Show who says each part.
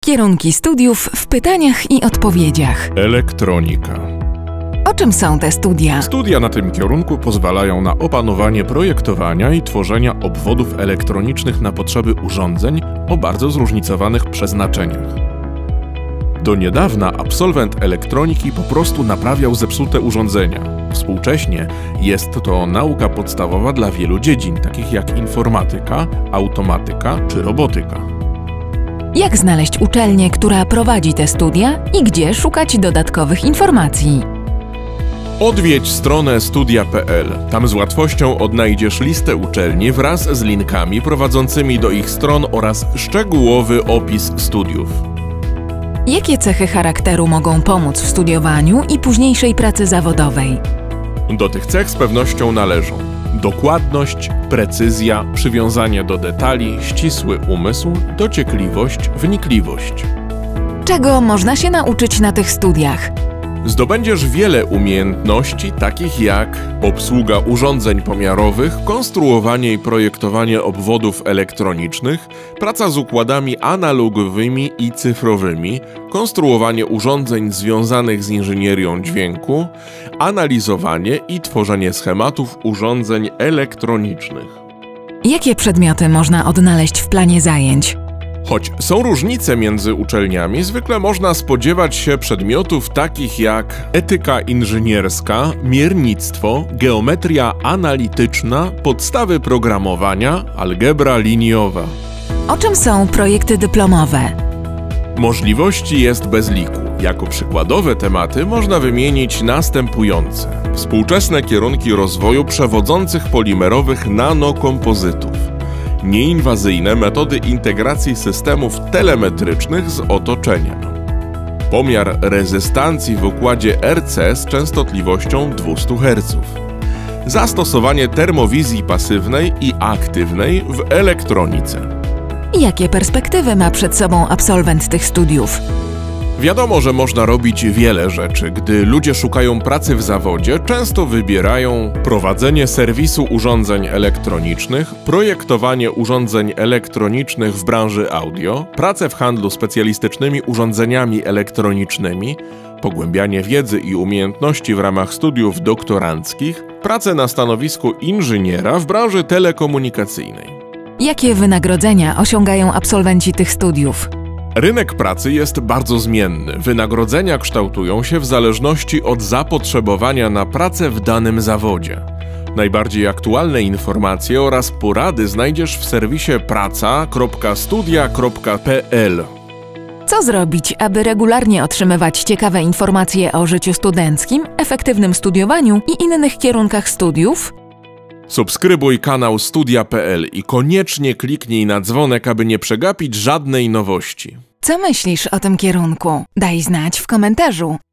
Speaker 1: Kierunki studiów w pytaniach i odpowiedziach.
Speaker 2: Elektronika.
Speaker 1: O czym są te studia?
Speaker 2: Studia na tym kierunku pozwalają na opanowanie projektowania i tworzenia obwodów elektronicznych na potrzeby urządzeń o bardzo zróżnicowanych przeznaczeniach. Do niedawna absolwent elektroniki po prostu naprawiał zepsute urządzenia. Współcześnie jest to nauka podstawowa dla wielu dziedzin, takich jak informatyka, automatyka czy robotyka.
Speaker 1: Jak znaleźć uczelnię, która prowadzi te studia i gdzie szukać dodatkowych informacji?
Speaker 2: Odwiedź stronę studia.pl. Tam z łatwością odnajdziesz listę uczelni wraz z linkami prowadzącymi do ich stron oraz szczegółowy opis studiów.
Speaker 1: Jakie cechy charakteru mogą pomóc w studiowaniu i późniejszej pracy zawodowej?
Speaker 2: Do tych cech z pewnością należą dokładność, precyzja, przywiązanie do detali, ścisły umysł, dociekliwość, wnikliwość.
Speaker 1: Czego można się nauczyć na tych studiach?
Speaker 2: Zdobędziesz wiele umiejętności, takich jak obsługa urządzeń pomiarowych, konstruowanie i projektowanie obwodów elektronicznych, praca z układami analogowymi i cyfrowymi, konstruowanie urządzeń związanych z inżynierią dźwięku, analizowanie i tworzenie schematów urządzeń elektronicznych.
Speaker 1: Jakie przedmioty można odnaleźć w planie zajęć?
Speaker 2: Choć są różnice między uczelniami, zwykle można spodziewać się przedmiotów takich jak etyka inżynierska, miernictwo, geometria analityczna, podstawy programowania, algebra liniowa.
Speaker 1: O czym są projekty dyplomowe?
Speaker 2: Możliwości jest bez liku. Jako przykładowe tematy można wymienić następujące: współczesne kierunki rozwoju przewodzących polimerowych nanokompozytów, nieinwazyjne metody integracji systemów telemetrycznych z otoczeniem, pomiar rezystancji w układzie RC z częstotliwością 200 Hz, zastosowanie termowizji pasywnej i aktywnej w elektronice.
Speaker 1: Jakie perspektywy ma przed sobą absolwent tych studiów?
Speaker 2: Wiadomo, że można robić wiele rzeczy. Gdy ludzie szukają pracy w zawodzie, często wybierają prowadzenie serwisu urządzeń elektronicznych, projektowanie urządzeń elektronicznych w branży audio, pracę w handlu specjalistycznymi urządzeniami elektronicznymi, pogłębianie wiedzy i umiejętności w ramach studiów doktoranckich, pracę na stanowisku inżyniera w branży telekomunikacyjnej.
Speaker 1: Jakie wynagrodzenia osiągają absolwenci tych studiów?
Speaker 2: Rynek pracy jest bardzo zmienny. Wynagrodzenia kształtują się w zależności od zapotrzebowania na pracę w danym zawodzie. Najbardziej aktualne informacje oraz porady znajdziesz w serwisie praca.studia.pl.
Speaker 1: Co zrobić, aby regularnie otrzymywać ciekawe informacje o życiu studenckim, efektywnym studiowaniu i innych kierunkach studiów?
Speaker 2: Subskrybuj kanał Studia.pl i koniecznie kliknij na dzwonek, aby nie przegapić żadnej nowości.
Speaker 1: Co myślisz o tym kierunku? Daj znać w komentarzu.